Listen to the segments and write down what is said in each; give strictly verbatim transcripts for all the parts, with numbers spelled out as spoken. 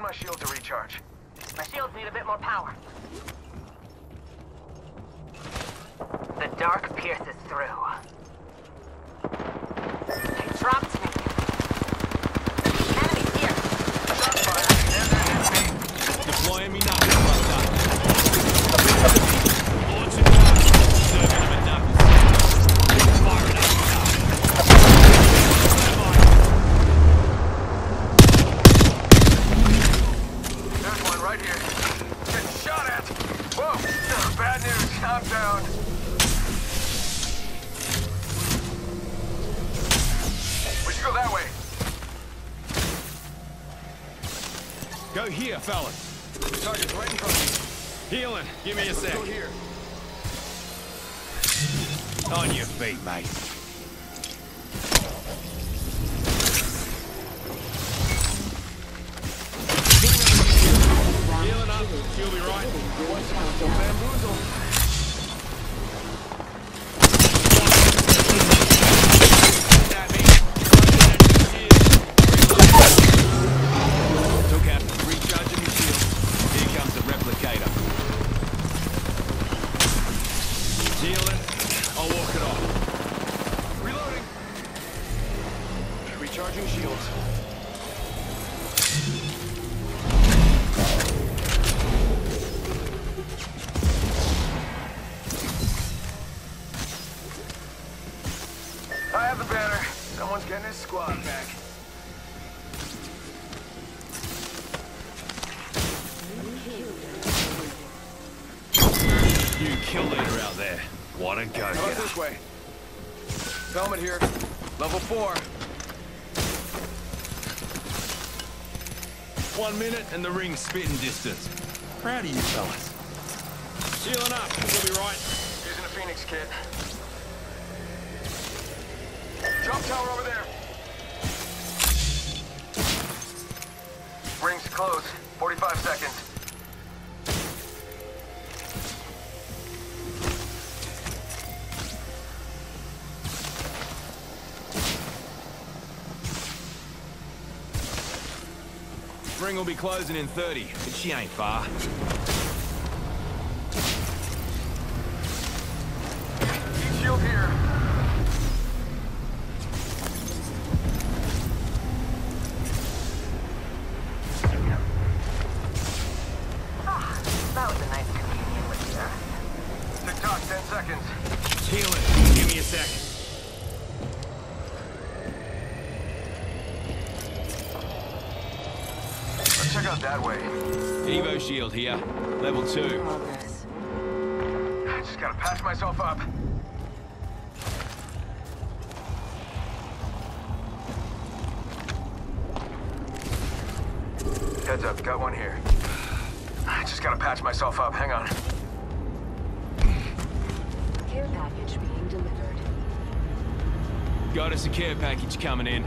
my shield to recharge. My shields need a bit more power. The dark pierces through. They dropped me. Enemy here. Shot fired. Deploying me now. Launching down. Serving him at knuckles. Firing up now. There's one right here. Getting shot at. Whoa. Bad news. I'm down. We should go that way. Go here, fellas. Target's right in front of me. Healing. Give me a sec. Go here. On your feet, mate. Healing up. She'll be right. Bamboozle. At me. Took out. Recharging the shield. Here comes the replicator. Healing. I'll walk it off. Reloading. Recharging shields. I have the banner. Someone's getting his squad back. You kill leader out there. What a go. How about this way? Helmet here. Level four. One minute and the ring's spitting distance. Proud of you fellas. Healing up. We'll be right. Using a Phoenix kit. Jump tower over there. Rings close. forty-five seconds. Ring will be closing in thirty, but she ain't far. Heat shield here. Ah, that was a nice communion with the earth. Tick tock, ten seconds. Healing. Give me a sec. Let's check out that way. Evo shield here. Level two. Progress. I just gotta patch myself up. Heads up, got one here. I just gotta patch myself up. Hang on. Care package being delivered. Got us a care package coming in.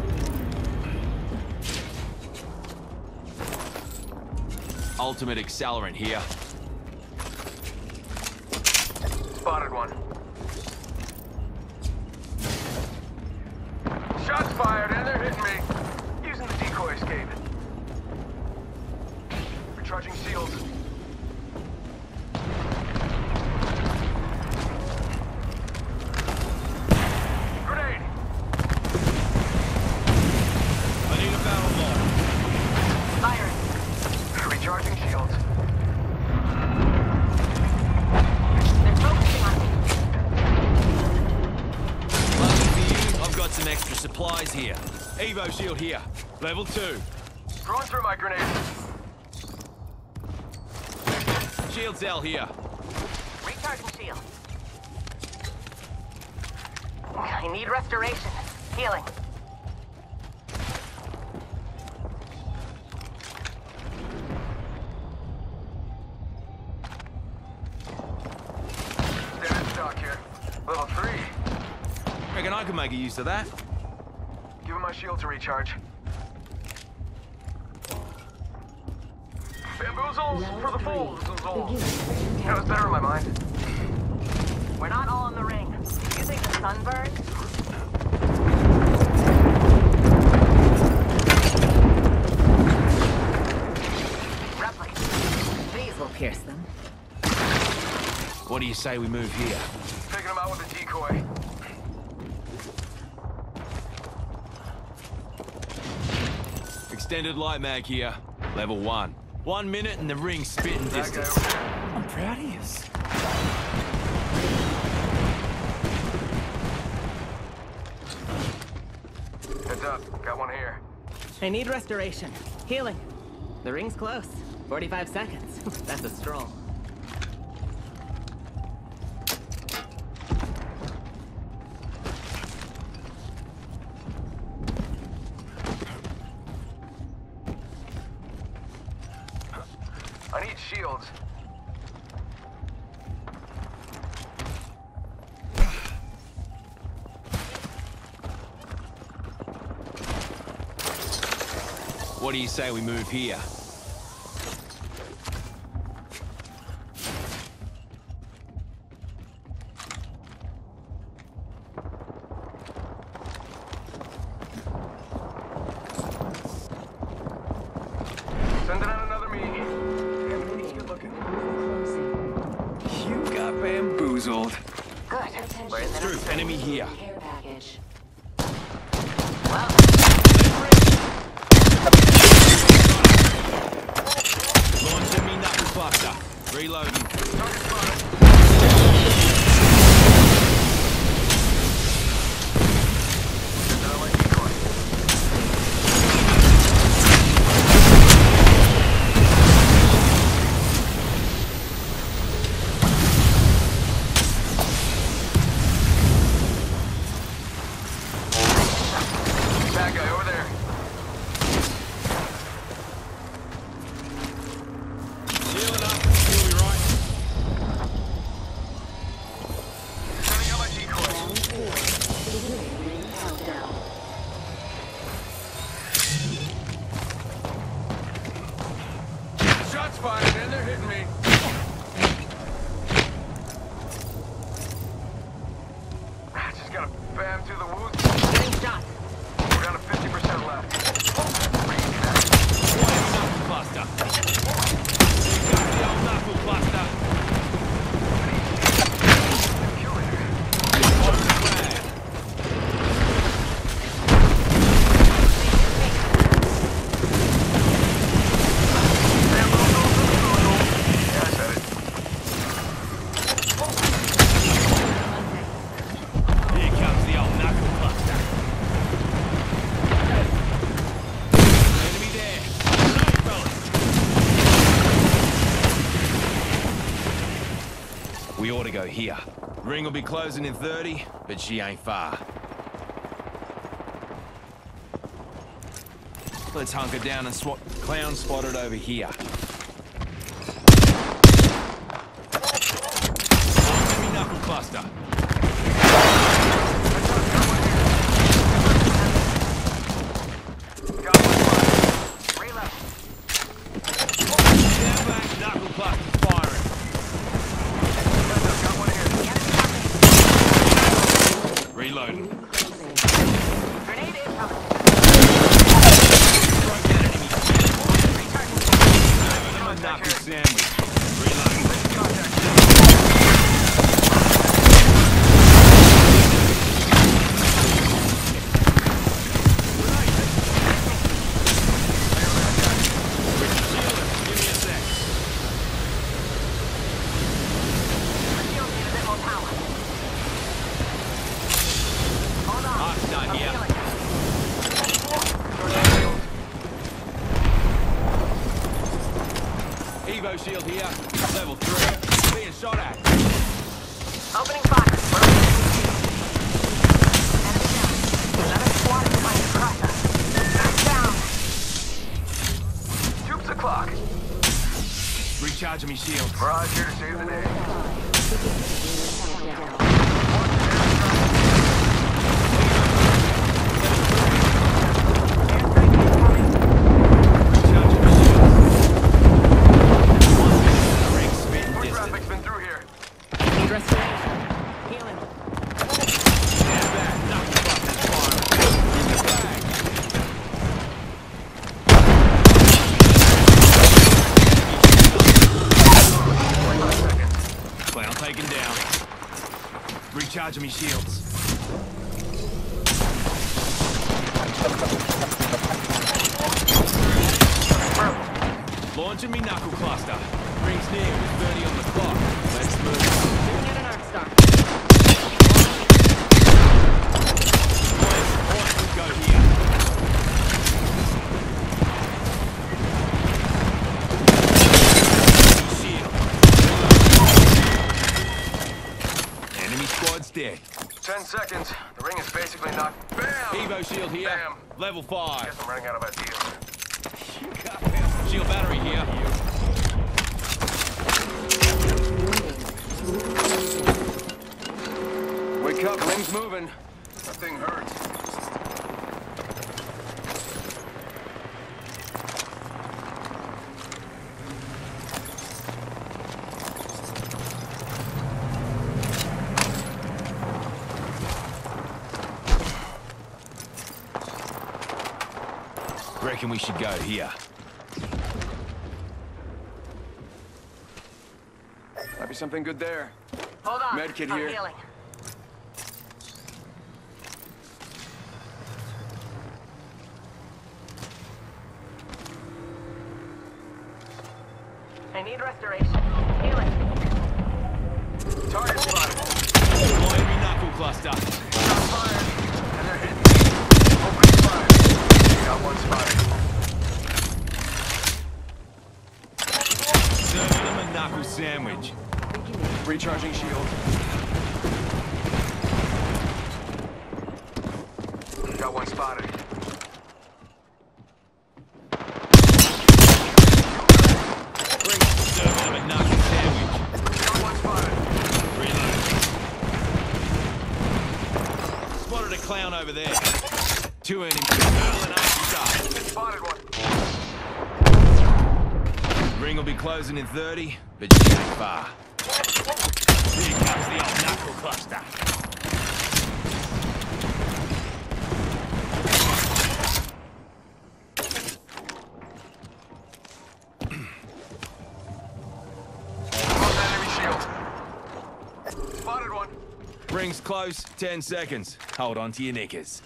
Ultimate accelerant here. Spotted one. Shots fired, and they're hitting me. Using the decoy escape. Recharging shields. Grenade! I need a battle ball. Firing. Recharging shields. They're focusing on me. Lucky for you, I've got some extra supplies here. Evo shield here. Level two. Throwing through my grenade. Shield cell here. Recharging shield. I need restoration. Healing. Standard stock here. Level three. Reckon I can make a use of that. Give him my shield to recharge. Bamboozles for the fools. That was better in my mind. We're not all in the ring. Do you think the sun burns? do you say we move here? Taking him out with a decoy. Extended light mag here. Level one. One minute and the ring's spitting That guy distance. over there. I'm proud of you. Heads up. Got one here. I need restoration. Healing. The ring's close. forty-five seconds. That's a stroll. I need shields. What do you say we move here? Sending out another me. Damn, he's good looking. You got bamboozled. Good. We're in the Through, next enemy here. Care package. Well, Launching me knuckle buster. Reloading. Target spotted. Sending out my decoy. Bad guy over there. Healing up. You'll be right. Sending out my decoy. Ring countdown. Shots fired and they're hitting me. I just got a bam through the wounds. getting shot. We're down to fifty percent left. Knuckle buster. You got the old knuckle buster. Yeah, I said it. Here comes the old knuckle buster. Enemy there. Right, fellas. We ought to go here. Ring will be closing in thirty, but she ain't far. Let's hunker down and swat clown spotted over here. Enemy knuckle buster. Got one spotted. Reload. Down back, knuckle buster firing. Got one here. Reloading. Grenade incoming. I'm a knuckle sandwich. Reloading. Contact. Give me a sec. Shield need a bit more power. Hold on. Arc's not I'm here. healing. Evo shield here. Level three. Being shot at. Opening fire. Enemy down. Another squad is trying to crush us. Down. Tubes o'clock. Recharging me shield. Mirage here to save the day. Countdown. Recharging me shield. Ring spitting Foot distance. traffic's been through here. Need restoration. Healing. Stand back. Knuckle busters firing. In the bag. forty-five seconds. Clown taken down. Recharging me shields. Launching me knuckle cluster. Rings near with thirty on the clock. Let's move. Get an arc star. Boys, point, we go here. Shield. Enemy squad's dead. Ten seconds. The ring is basically knocked. Bam! Evo shield here. Bam! Level five. Guess I'm running out of ideas. Shield battery here. Wake up, ring's moving. That thing hurts. Reckon we should go here. Might be something good there. Hold on. Med kit I'm here. healing. I need restoration. Healing. Target spotted. Miami knuckle cluster. Shots fired. And they're hitting me. Opening fire. Got one spotted. Serving them a knuckle sandwich. Recharging shield. Got one spotted. Serving them a knuckle sandwich. Got one spotted. Reload. Spotted a clown over there. Two enemies. Hurling up stuff. Spotted one. Ring will be closing in thirty, but she ain't far. Here comes the old knuckle cluster. Lost enemy shield. Spotted one. Ring's close, ten seconds. Hold on to your knickers.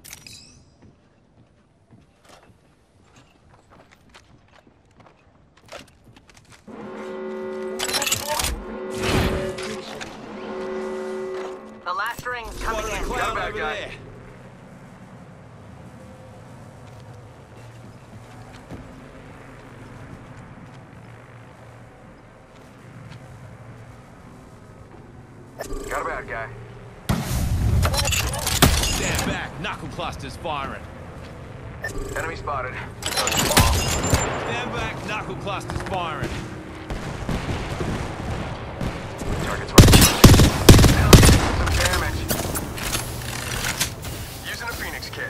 The last ring's coming Spotted a in. clown bad over guy. there. Got a bad guy. Stand back, knuckle cluster's firing. Enemy spotted. Stand back, knuckle cluster's firing. Target's right. Some damage. Using a Phoenix kit.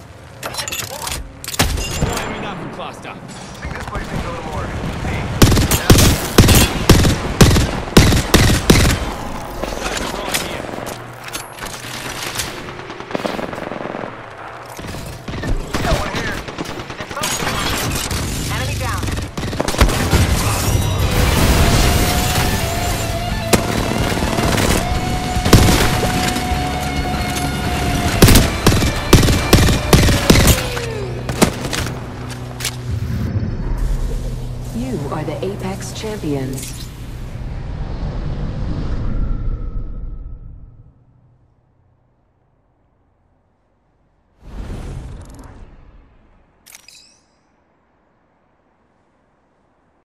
Miami knuckle cluster. I think this place needs a little more. Hey. Right here. Got one here. Enemy down. You are the Apex Champions.